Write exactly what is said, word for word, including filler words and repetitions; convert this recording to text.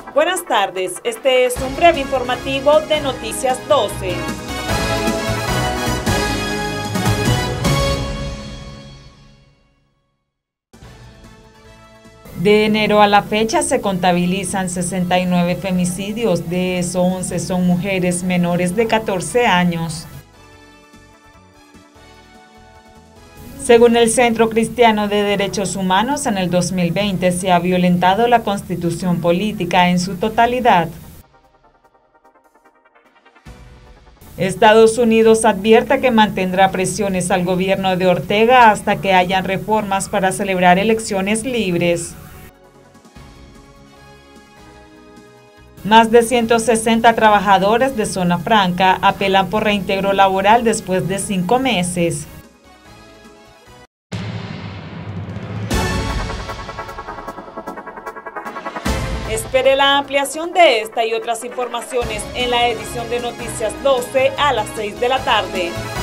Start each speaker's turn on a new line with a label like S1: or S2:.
S1: Buenas tardes, este es un breve informativo de Noticias doce. De enero a la fecha se contabilizan sesenta y nueve femicidios, de esos once son mujeres menores de catorce años. Según el Centro Cristiano de Derechos Humanos, en el dos mil veinte se ha violentado la Constitución política en su totalidad. Estados Unidos advierte que mantendrá presiones al gobierno de Ortega hasta que hayan reformas para celebrar elecciones libres. Más de ciento sesenta trabajadores de Zona Franca apelan por reintegro laboral después de cinco meses. Espere la ampliación de esta y otras informaciones en la edición de Noticias doce a las seis de la tarde.